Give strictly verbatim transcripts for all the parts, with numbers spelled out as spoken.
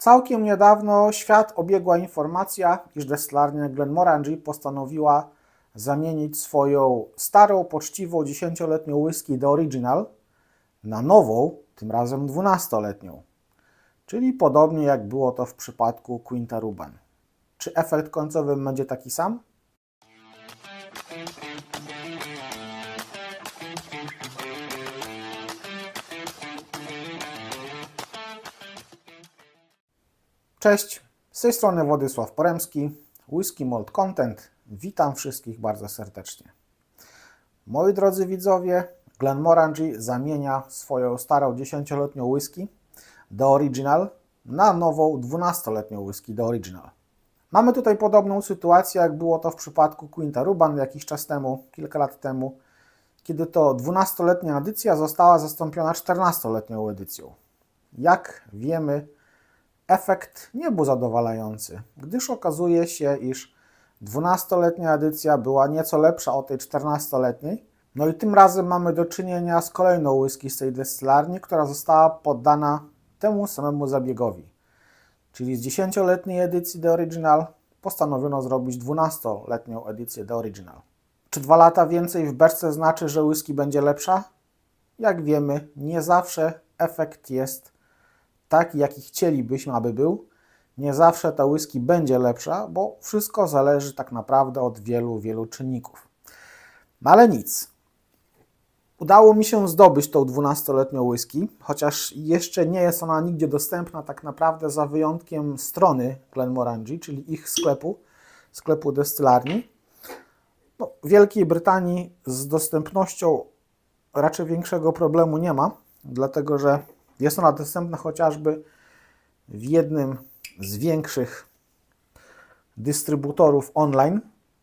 Całkiem niedawno świat obiegła informacja, iż destylarnia Glenmorangie postanowiła zamienić swoją starą, poczciwą, dziesięcioletnią whisky The Original na nową, tym razem dwunastoletnią. Czyli podobnie jak było to w przypadku Quinta Ruban. Czy efekt końcowy będzie taki sam? Cześć, z tej strony Władysław Poremski, Whisky Malt Content. Witam wszystkich bardzo serdecznie. Moi drodzy widzowie, Glenmorangie zamienia swoją starą dziesięcioletnią whisky The Original na nową dwunastoletnią whisky The Original. Mamy tutaj podobną sytuację, jak było to w przypadku Quinta Ruban jakiś czas temu, kilka lat temu, kiedy to dwunastoletnia edycja została zastąpiona czternastoletnią edycją. Jak wiemy, efekt nie był zadowalający, gdyż okazuje się, iż dwunastoletnia edycja była nieco lepsza od tej czternastoletniej. No i tym razem mamy do czynienia z kolejną whisky z tej destylarni, która została poddana temu samemu zabiegowi. Czyli z dziesięcioletniej edycji The Original postanowiono zrobić dwunastoletnią edycję The Original. Czy dwa lata więcej w beczce znaczy, że whisky będzie lepsza? Jak wiemy, nie zawsze efekt jest taki, jaki chcielibyśmy, aby był. Nie zawsze ta whisky będzie lepsza, bo wszystko zależy tak naprawdę od wielu, wielu czynników. No ale nic. Udało mi się zdobyć tą dwunastoletnią whisky, chociaż jeszcze nie jest ona nigdzie dostępna tak naprawdę za wyjątkiem strony Glenmorangie, czyli ich sklepu, sklepu destylarni. No, w Wielkiej Brytanii z dostępnością raczej większego problemu nie ma, dlatego że jest ona dostępna chociażby w jednym z większych dystrybutorów online.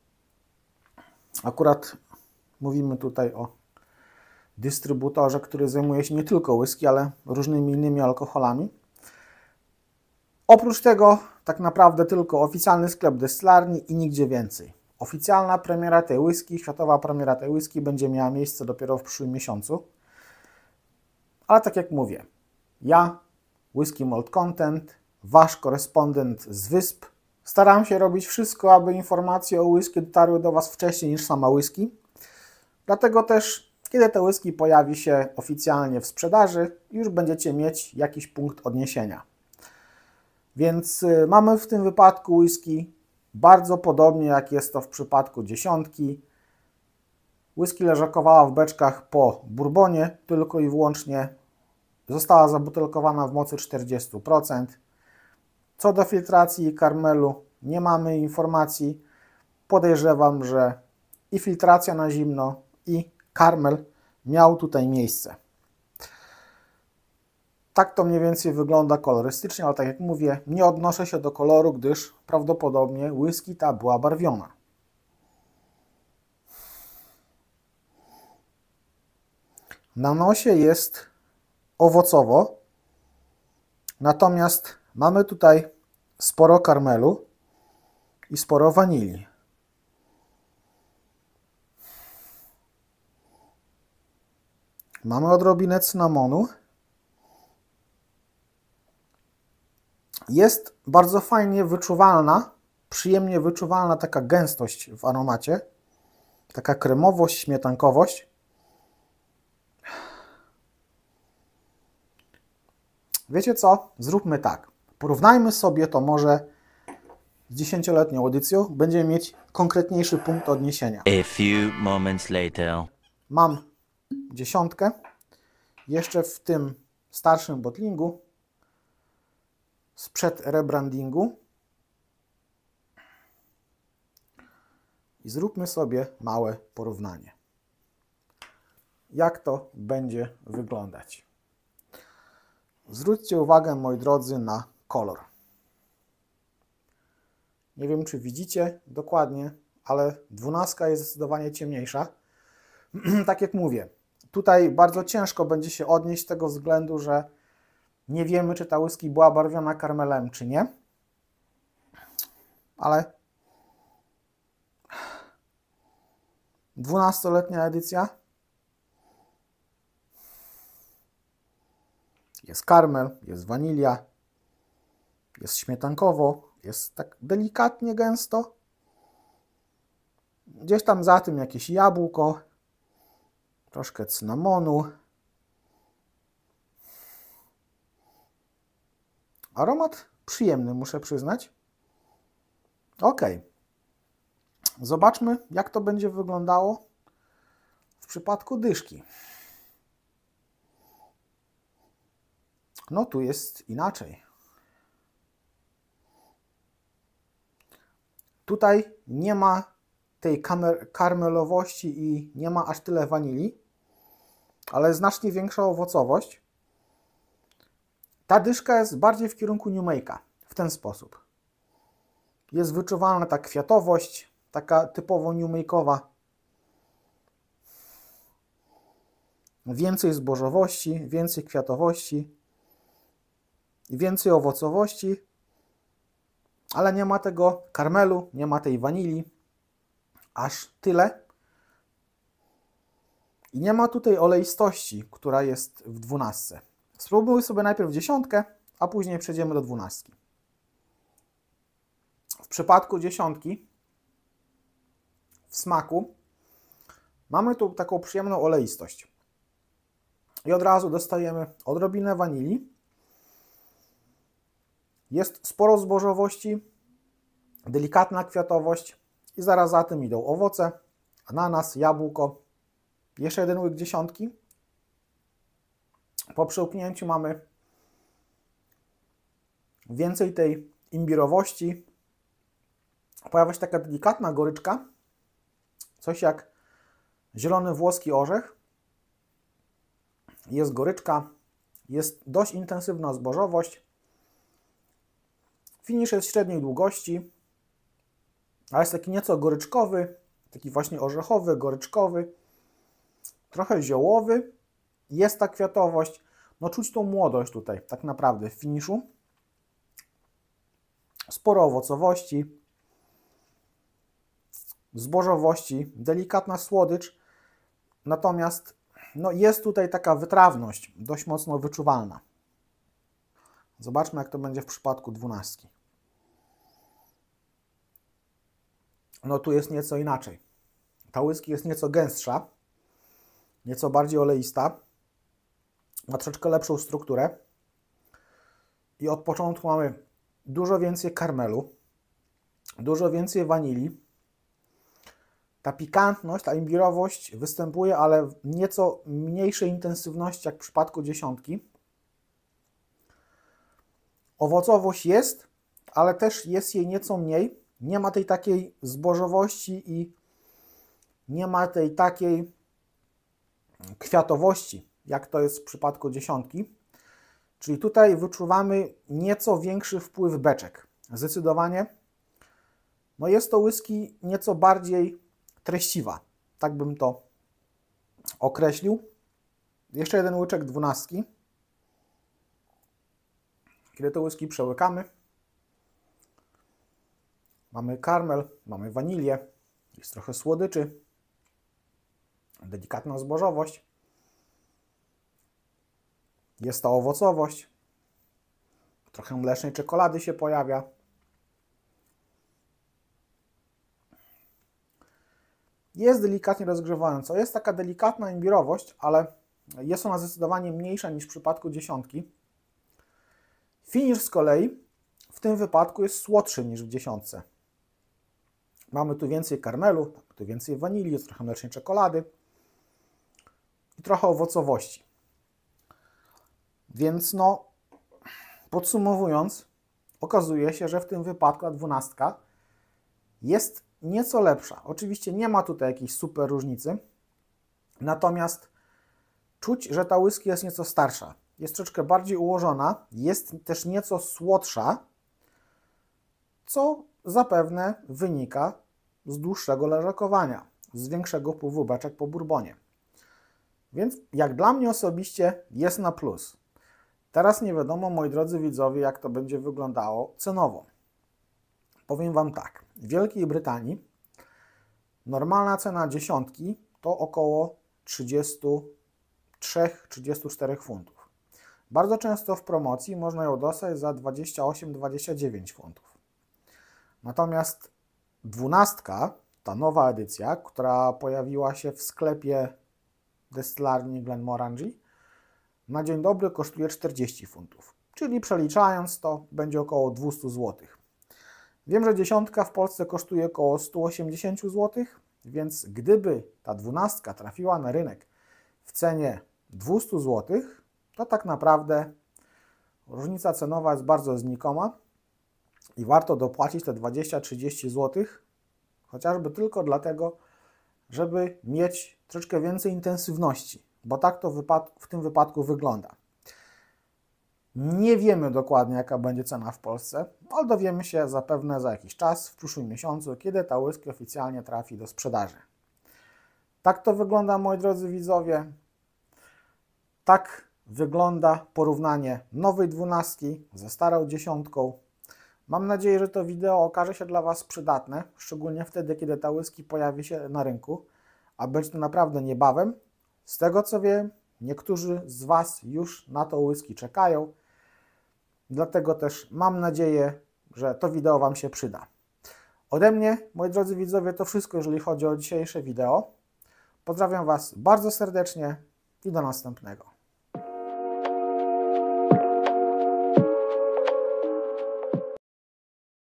Akurat mówimy tutaj o dystrybutorze, który zajmuje się nie tylko whisky, ale różnymi innymi alkoholami. Oprócz tego tak naprawdę tylko oficjalny sklep destylarni i nigdzie więcej. Oficjalna premiera tej whisky, światowa premiera tej whisky będzie miała miejsce dopiero w przyszłym miesiącu. Ale tak jak mówię, ja, Whisky Malt Content, wasz korespondent z wysp, staram się robić wszystko, aby informacje o whisky dotarły do was wcześniej niż sama whisky. Dlatego też, kiedy te whisky pojawi się oficjalnie w sprzedaży, już będziecie mieć jakiś punkt odniesienia. Więc y, mamy w tym wypadku whisky bardzo podobnie jak jest to w przypadku dziesiątki. Whisky leżakowała w beczkach po bourbonie, tylko i wyłącznie została zabutelkowana w mocy czterdzieści procent. Co do filtracji i karmelu nie mamy informacji. Podejrzewam, że i filtracja na zimno, i karmel miał tutaj miejsce. Tak to mniej więcej wygląda kolorystycznie, ale tak jak mówię, nie odnoszę się do koloru, gdyż prawdopodobnie whisky ta była barwiona. Na nosie jest owocowo, natomiast mamy tutaj sporo karmelu i sporo wanilii. Mamy odrobinę cynamonu. Jest bardzo fajnie wyczuwalna, przyjemnie wyczuwalna taka gęstość w aromacie, taka kremowość, śmietankowość. Wiecie co? Zróbmy tak. Porównajmy sobie to może z dziesięcioletnią edycją. Będziemy mieć konkretniejszy punkt odniesienia. A few moments later. Mam dziesiątkę. Jeszcze w tym starszym bottlingu sprzed rebrandingu. I zróbmy sobie małe porównanie. Jak to będzie wyglądać? Zwróćcie uwagę, moi drodzy, na kolor. Nie wiem, czy widzicie dokładnie, ale dwunastka jest zdecydowanie ciemniejsza. Tak jak mówię, tutaj bardzo ciężko będzie się odnieść z tego względu, że nie wiemy, czy ta whisky była barwiona karmelem, czy nie. Ale dwunastoletnia edycja. Jest karmel, jest wanilia, jest śmietankowo, jest tak delikatnie gęsto. Gdzieś tam za tym jakieś jabłko, troszkę cynamonu. Aromat przyjemny, muszę przyznać. Ok. Zobaczmy, jak to będzie wyglądało w przypadku dyszki. No tu jest inaczej. Tutaj nie ma tej karmelowości i nie ma aż tyle wanilii, ale znacznie większa owocowość. Ta dyszka jest bardziej w kierunku New Make'a, w ten sposób. Jest wyczuwalna ta kwiatowość, taka typowo New Make'owa. Więcej zbożowości, więcej kwiatowości i więcej owocowości, ale nie ma tego karmelu, nie ma tej wanilii, aż tyle. I nie ma tutaj oleistości, która jest w dwunastce. Spróbujmy sobie najpierw dziesiątkę, a później przejdziemy do dwunastki. W przypadku dziesiątki w smaku mamy tu taką przyjemną oleistość. I od razu dostajemy odrobinę wanilii. Jest sporo zbożowości, delikatna kwiatowość i zaraz za tym idą owoce, ananas, jabłko. Jeszcze jeden łyk dziesiątki. Po przełknięciu mamy więcej tej imbirowości. Pojawia się taka delikatna goryczka, coś jak zielony włoski orzech. Jest goryczka, jest dość intensywna zbożowość. Finisz jest średniej długości, ale jest taki nieco goryczkowy, taki właśnie orzechowy, goryczkowy, trochę ziołowy. Jest ta kwiatowość, no czuć tą młodość tutaj tak naprawdę w finiszu. Sporo owocowości, zbożowości, delikatna słodycz, natomiast no, jest tutaj taka wytrawność dość mocno wyczuwalna. Zobaczmy, jak to będzie w przypadku dwunastki. No tu jest nieco inaczej. Ta whisky jest nieco gęstsza, nieco bardziej oleista, ma troszeczkę lepszą strukturę i od początku mamy dużo więcej karmelu, dużo więcej wanilii. Ta pikantność, ta imbirowość występuje, ale w nieco mniejszej intensywności jak w przypadku dziesiątki. Owocowość jest, ale też jest jej nieco mniej. Nie ma tej takiej zbożowości i nie ma tej takiej kwiatowości, jak to jest w przypadku dziesiątki. Czyli tutaj wyczuwamy nieco większy wpływ beczek. Zdecydowanie. No jest to whisky nieco bardziej treściwa. Tak bym to określił. Jeszcze jeden łyczek dwunastki. Kiedy to whisky przełykamy, mamy karmel, mamy wanilię, jest trochę słodyczy, delikatna zbożowość, jest ta owocowość, trochę mlecznej czekolady się pojawia. Jest delikatnie rozgrzewająco, jest taka delikatna imbirowość, ale jest ona zdecydowanie mniejsza niż w przypadku dziesiątki. Finisz z kolei w tym wypadku jest słodszy niż w dziesiątce. Mamy tu więcej karmelu, tu więcej wanilii, jest trochę mlecznej czekolady i trochę owocowości. Więc no, podsumowując, okazuje się, że w tym wypadku ta dwunastka jest nieco lepsza. Oczywiście nie ma tutaj jakiejś super różnicy, natomiast czuć, że ta whisky jest nieco starsza. Jest troszeczkę bardziej ułożona, jest też nieco słodsza, co zapewne wynika z dłuższego leżakowania, z większego wpływu beczek po bourbonie. Więc jak dla mnie osobiście jest na plus. Teraz nie wiadomo, moi drodzy widzowie, jak to będzie wyglądało cenowo. Powiem Wam tak, w Wielkiej Brytanii normalna cena dziesiątki to około trzydzieści trzy do trzydziestu czterech funtów. Bardzo często w promocji można ją dostać za dwadzieścia osiem dwadzieścia dziewięć funtów. Natomiast dwunastka, ta nowa edycja, która pojawiła się w sklepie destylarni Glenmorangie, na dzień dobry kosztuje czterdzieści funtów, czyli przeliczając to będzie około dwieście złotych. Wiem, że dziesiątka w Polsce kosztuje około sto osiemdziesiąt złotych, więc gdyby ta dwunastka trafiła na rynek w cenie dwieście złotych, to tak naprawdę różnica cenowa jest bardzo znikoma i warto dopłacić te dwadzieścia trzydzieści złotych, chociażby tylko dlatego, żeby mieć troszkę więcej intensywności, bo tak to w tym wypadku wygląda. Nie wiemy dokładnie, jaka będzie cena w Polsce, ale dowiemy się zapewne za jakiś czas, w przyszłym miesiącu, kiedy ta whisky oficjalnie trafi do sprzedaży. Tak to wygląda, moi drodzy widzowie. Tak wygląda porównanie nowej dwunastki ze starą dziesiątką. Mam nadzieję, że to wideo okaże się dla Was przydatne, szczególnie wtedy, kiedy ta whisky pojawi się na rynku, a będzie to naprawdę niebawem. Z tego co wiem, niektórzy z Was już na to whisky czekają, dlatego też mam nadzieję, że to wideo Wam się przyda. Ode mnie, moi drodzy widzowie, to wszystko, jeżeli chodzi o dzisiejsze wideo. Pozdrawiam Was bardzo serdecznie i do następnego.